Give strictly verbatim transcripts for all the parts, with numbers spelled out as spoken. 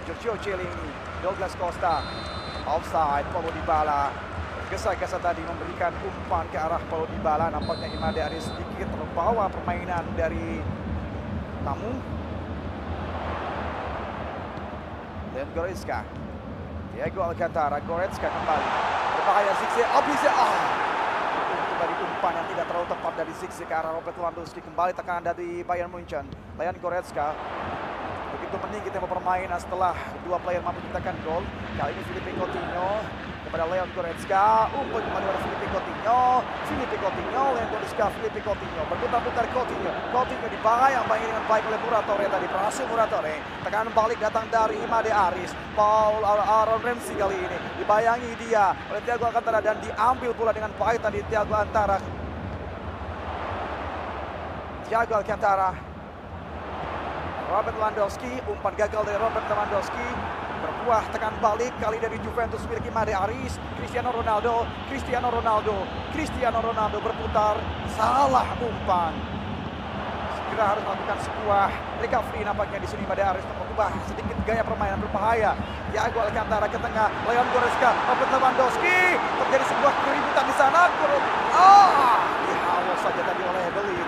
Giorgio Chiellini, Douglas Costa, offside, Paulo Dybala. Gesa-gesa tadi memberikan umpan ke arah Paulo Dybala. Nampaknya Imade Aris sedikit terbawa permainan dari tamu. Dan Goretzka, Diego Alcantara, Goretzka kembali. Berbahaya Zirkzee, Abise, ah. Dari umpan yang tidak terlalu tepat dari Zirkzee ke arah Robert Lewandowski. Kembali tekanan dari Bayern Munchen. Leon Goretzka. Begitu meninggi tempo permainan setelah dua player mampu menciptakan gol. Kali ini Philippe Coutinho kepada Leon Goretzka. Umpan kembali pada Philippe Coutinho. Philippe Coutinho, Leon Goretzka, Philippe Coutinho. Berputar-putar Coutinho. Coutinho dibayang bayang dengan baik oleh Muratore tadi. Berhasil Muratore. Tekanan balik datang dari Imade Aris. Paul Aaron Ramsey kali ini. Dibayangi dia oleh Thiago Alcantara dan diambil pula dengan baik tadi Thiago Alcantara. Thiago Alcantara. Robert Lewandowski, umpan gagal dari Robert Lewandowski. Berbuah tekan balik kali dari Juventus milik Imade Aris. Cristiano Ronaldo, Cristiano Ronaldo, Cristiano Ronaldo berputar, salah umpan. Segera harus melakukan sebuah recovery nampaknya di sini. Imade Aris mengubah sedikit gaya permainan berbahaya. Thiago Alcantara ke tengah, Leon Goretzka, Robert Lewandowski. Terjadi sebuah keributan di sana. Ah, dihalau saja tadi oleh Belin.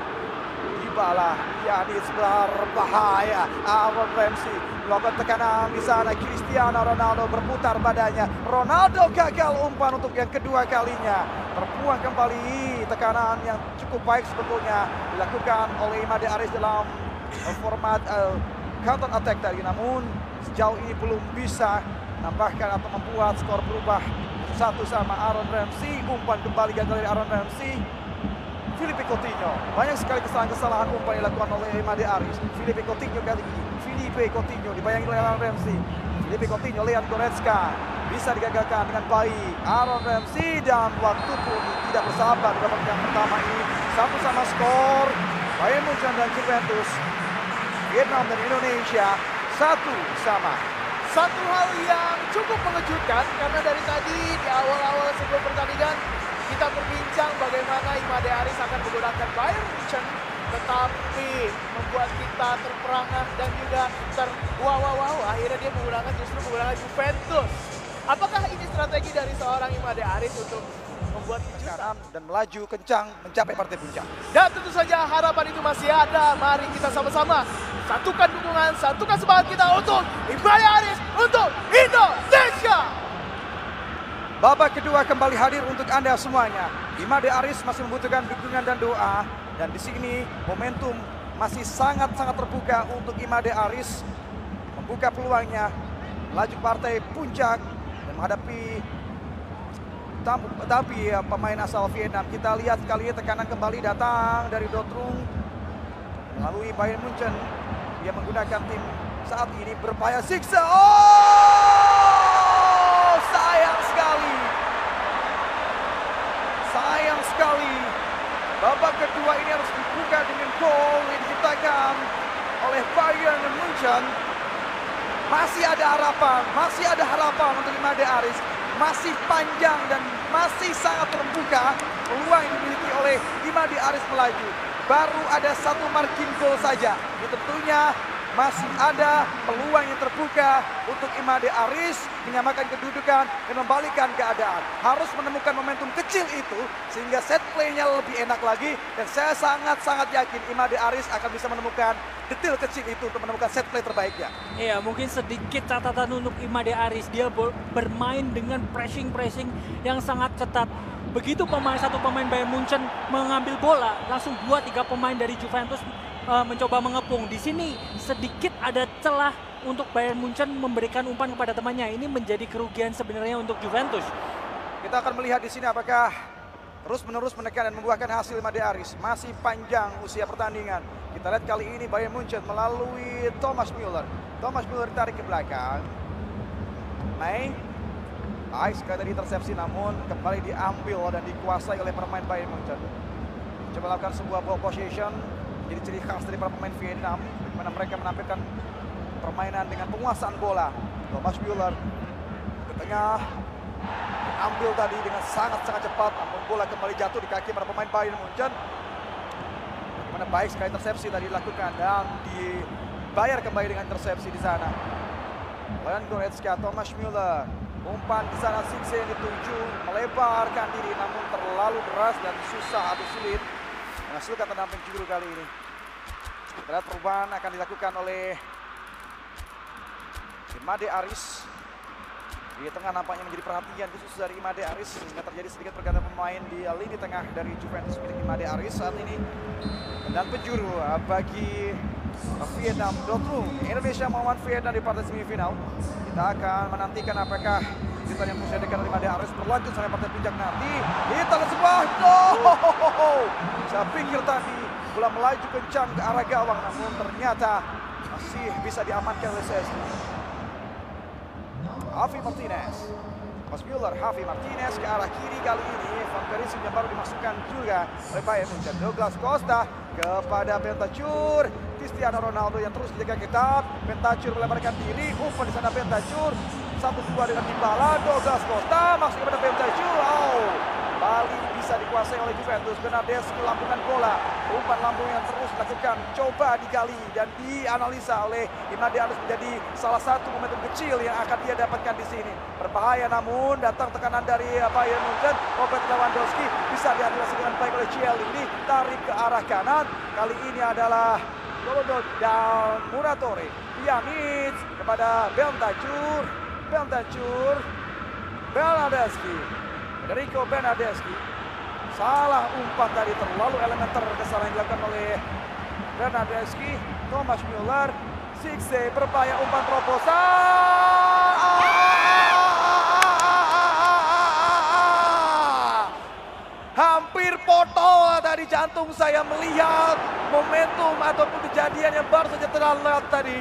Dybala, Pjanic berbahaya. Aaron Ramsey melakukan tekanan di sana. Cristiano Ronaldo berputar badannya. Ronaldo gagal umpan untuk yang kedua kalinya. Terbuang kembali tekanan yang cukup baik sebetulnya dilakukan oleh Imade Aris dalam format uh, counter attack tadi. Namun sejauh ini belum bisa menambahkan atau membuat skor berubah satu sama. Aaron Ramsey, umpan kembali gagal dari Aaron Ramsey. Philippe Coutinho, banyak sekali kesalahan-kesalahan umpan yang dilakukan oleh Imade Aris. Philippe Coutinho kali ini, Philippe Coutinho dibayangi oleh Aaron Ramsey. Philippe Coutinho, Leon Goretzka bisa digagalkan dengan baik. Aaron Ramsey dan waktu pun tidak bersahabat di babak yang pertama ini. Satu sama skor, Bayern Munchen dan Juventus. Vietnam dan Indonesia satu sama. Satu hal yang cukup mengejutkan karena dari tadi di awal-awal sebelum pertandingan kita berbincang bagaimana Imade Aris akan menggunakan Bayern Munchen, tetapi membuat kita terperangah dan juga ter wow wow wow akhirnya dia menggunakan justru menggunakan Juventus. Apakah ini strategi dari seorang Imade Aris untuk membuat kejutan dan melaju kencang mencapai partai puncak? Dan tentu saja harapan itu masih ada. Mari kita sama-sama satukan dukungan, satukan semangat kita untuk Imade Aris, untuk Indonesia. Babak kedua kembali hadir untuk Anda semuanya. Imade Aris masih membutuhkan dukungan dan doa. Dan di sini momentum masih sangat-sangat terbuka untuk Imade Aris. Membuka peluangnya melaju partai puncak dan menghadapi tapi ya, pemain asal Vietnam. Kita lihat kali ini tekanan kembali datang dari Dortmund melalui Bayern Munchen. Dia menggunakan tim saat ini berbahaya. Siksa. Oh, sayang sekali. Sayang sekali. Babak kedua ini harus dibuka dengan gol yang diciptakan oleh Bayern Munchen. Masih ada harapan, masih ada harapan untuk Imade Aris. Masih panjang dan masih sangat terbuka peluang yang dimiliki oleh Imade Aris melaju. Baru ada satu margin goal saja. Ini tentunya masih ada peluang yang terbuka untuk Imade Aris menyamakan kedudukan dan membalikkan keadaan. Harus menemukan momentum kecil itu sehingga set play-nya lebih enak lagi. Dan saya sangat-sangat yakin Imade Aris akan bisa menemukan detail kecil itu untuk menemukan set play terbaiknya. Iya, mungkin sedikit catatan untuk Imade Aris. Dia bermain dengan pressing-pressing yang sangat ketat. Begitu pemain satu pemain Bayern Munchen mengambil bola, langsung dua tiga pemain dari Juventus uh, mencoba mengepung. Di sini sedikit ada celah untuk Bayern Munchen memberikan umpan kepada temannya. Ini menjadi kerugian sebenarnya untuk Juventus. Kita akan melihat di sini apakah terus-menerus menekan dan membuahkan hasil Imade Aris. Masih panjang usia pertandingan. Kita lihat kali ini Bayern Munchen melalui Thomas Müller. Thomas Müller ditarik ke belakang. May. Baik sekali tadi intersepsi namun kembali diambil dan dikuasai oleh pemain Bayern Munchen. Coba lakukan sebuah ball possession. Jadi ciri khas dari para pemain Vietnam. Bagaimana mereka menampilkan permainan dengan penguasaan bola. Thomas Müller ke tengah. Ambil tadi dengan sangat-sangat cepat. Namun bola kembali jatuh di kaki para pemain Bayern Munchen. Bagaimana baik sekali intersepsi tadi dilakukan dan dibayar kembali dengan intersepsi di sana. Leon Goretzka, Thomas Müller. Umpan di sana Zigze dituju, melebarkan diri namun terlalu deras dan susah atau sulit menghasilkan tendangan penjuru kali ini. Berat perubahan akan dilakukan oleh Imade Aris. Di tengah nampaknya menjadi perhatian khusus dari Imade Aris sehingga terjadi sedikit pergantian pemain di lini tengah dari Juventus milik Imade Aris saat ini. Dan penjuru bagi Vietnam Dortmund. Indonesia melawan Vietnam di partai semifinal. Kita akan menantikan apakah kita yang berusia dekat dari Imade Aris berlanjut sampai partai puncak nanti. Kita lihat sebuah oh, saya pikir tadi bola melaju kencang ke arah gawang namun ternyata masih bisa diamankan oleh C S D. Javi Martinez, Thomas Müller, Javi Martinez ke arah kiri kali ini. Van Persie yang baru dimasukkan juga oleh Bayern Munchen. Douglas Costa kepada Bentancur. Cristiano Ronaldo yang terus dijaga ketat. Bentancur melebarkan diri. Umpan di sana Bentancur. Satu dua dengan Dybala. Douglas Costa masuk kepada Bentancur. Oh, Bali bisa dikuasai oleh Juventus. Bernardeschi lambungan bola. Umpan lambung yang terus dilakukan. Coba digali dan dianalisa oleh Imade Aris menjadi salah satu momentum kecil yang akan dia dapatkan di sini. Berbahaya namun datang tekanan dari Bayern Munchen. Robert Lewandowski bisa dianalisa dengan baik oleh Chiellini. Tarik ke arah kanan. Kali ini adalah Golodot dan Muratore. Pjanic kepada Bentancur. Bentancur. Bernardeschi. Federico Bernardeschi. Salah umpan tadi, terlalu elementer kesalahan yang dilakukan oleh Bernardeschi. Thomas Müller. Zigze berbahaya umpan terobosan. Hampir potol dari jantung saya melihat momentum ataupun kejadian yang baru saja terlihat tadi.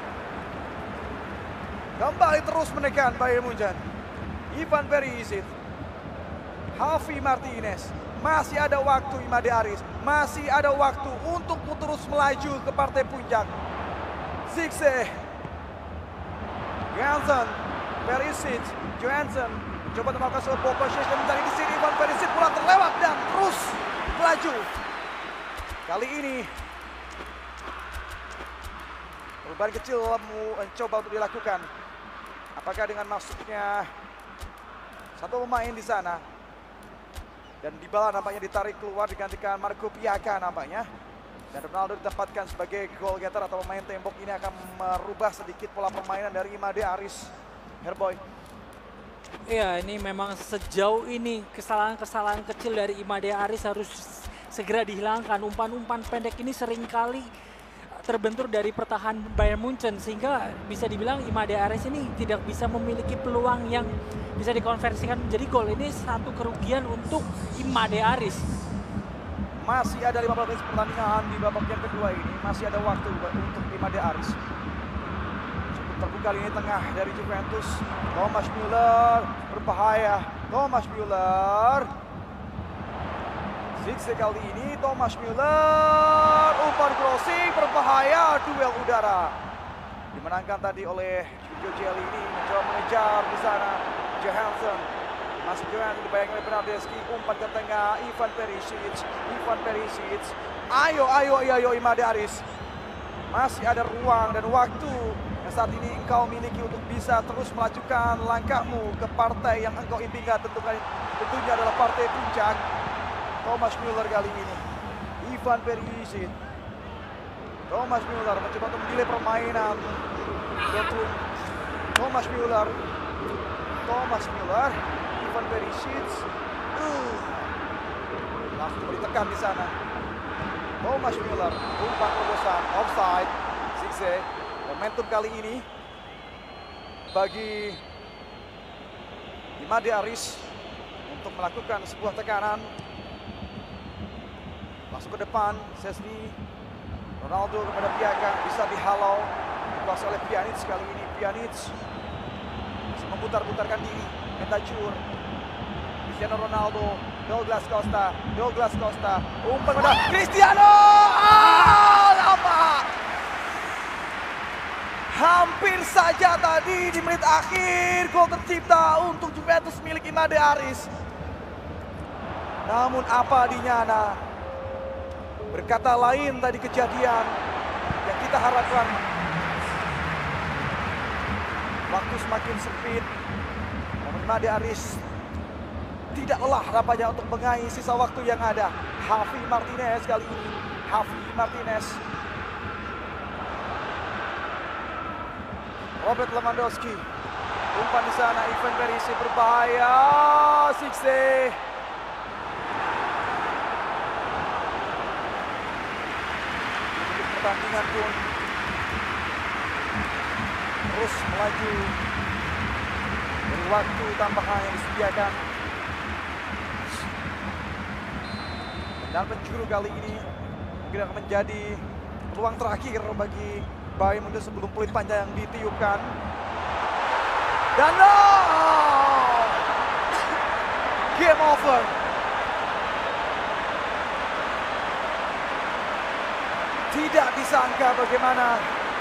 Kembali terus menekan Bayern Munchen. Ivan Perisic, Javi Martinez, masih ada waktu Imade Aris, masih ada waktu untuk terus melaju ke partai puncak. Zigze, Johansson, Perisic, Johansson coba melakukan sebuah ball possession dari di sini. Ivan Perisic bola terlewat dan terus melaju. Kali ini perubahan kecil mencoba untuk dilakukan. Apakah dengan masuknya satu pemain di sana dan Dybala nampaknya ditarik keluar digantikan Marco Piaka nampaknya. Dan Ronaldo ditempatkan sebagai goal getter atau pemain tembok. Ini akan merubah sedikit pola permainan dari Imade Aris. Herboy. Iya, ini memang sejauh ini kesalahan-kesalahan kecil dari Imade Aris harus segera dihilangkan. Umpan-umpan pendek ini seringkali terbentur dari pertahanan Bayern Munchen sehingga bisa dibilang Imade Aris ini tidak bisa memiliki peluang yang bisa dikonversikan menjadi gol. Ini satu kerugian untuk Imade Aris. Masih ada lima belas menit pertandingan di babak yang kedua ini. Masih ada waktu untuk Imade Aris. Terbuka lini tengah dari Juventus. Thomas Müller berbahaya. Thomas Müller. Zigze kali ini. Thomas Müller. Umpan crossing berbahaya. Duel udara. Dimenangkan tadi oleh Giorgio Chiellini. Mencoba mengejar di sana. Johansson. Masih Johansson dibayangkan oleh Bernardeschi. Umpan ke tengah. Ivan Perisic. Ivan Perisic. Ayo, ayo, ayo, ayo Imade Aris. Masih ada ruang dan waktu yang saat ini engkau miliki untuk bisa terus melajukan langkahmu ke partai yang engkau impikan. Tentukan, tentunya adalah partai puncak. Thomas Müller kali ini. Ivan Perisic. Thomas Müller mencoba untuk mendelay permainan. Thomas Müller. Thomas Müller. Ivan Perisic. Uh. Langsung ditekan di sana. Thomas Müller. Umpan terobosan. Offside. Zigze. Momentum kali ini bagi Imade Aris untuk melakukan sebuah tekanan. Masuk ke depan, Szczesny. Ronaldo kepada Piaka, bisa dihalau. Dikuasai oleh Pjanic kali ini. Pjanic bisa memutar-putarkan diri. Bentancur. Cristiano Ronaldo. Douglas Costa. Douglas Costa. Umpan pada Cristiano. Ah, lama. Hampir saja tadi di menit akhir gol tercipta untuk Juventus milik Imade Aris. Namun apa dinyana, berkata lain tadi kejadian yang kita harapkan Waktu semakin sempit. Namun Imade Aris tidak lelah nampaknya untuk mengais sisa waktu yang ada. Javi Martinez kali ini. Javi Martinez. Robert Lewandowski. Umpan di sana, Ivan Perisic berbahaya. Sikse. Pertandingan pun terus melaju. Dari waktu tambahan yang disediakan. Dan penjuru kali ini mungkin akan menjadi peluang terakhir bagi Bayern Munchen sebelum peluit panjang yang ditiupkan. Dan oh! Game over. Tidak disangka bagaimana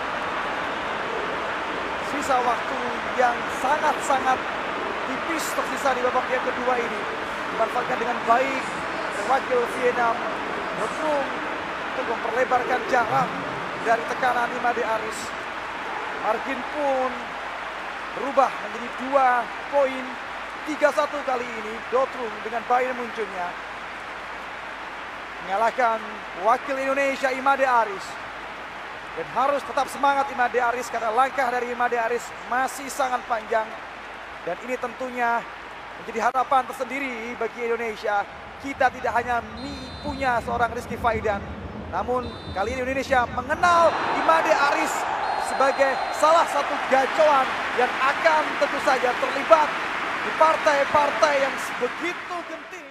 sisa waktu yang sangat-sangat tipis tersisa di babak yang kedua ini dimanfaatkan dengan baik wakil Vietnam Dortmund untuk memperlebarkan jarak dari tekanan Imade Aris. Margin pun berubah menjadi dua poin. Tiga satu kali ini Dortmund dengan Bayern Munchennya mengalahkan wakil Indonesia Imade Aris. Dan harus tetap semangat Imade Aris karena langkah dari Imade Aris masih sangat panjang. Dan ini tentunya menjadi harapan tersendiri bagi Indonesia. Kita tidak hanya punya seorang Rizky Faidan, namun kali ini Indonesia mengenal Imade Aris sebagai salah satu gacoan yang akan tentu saja terlibat di partai-partai yang begitu genting.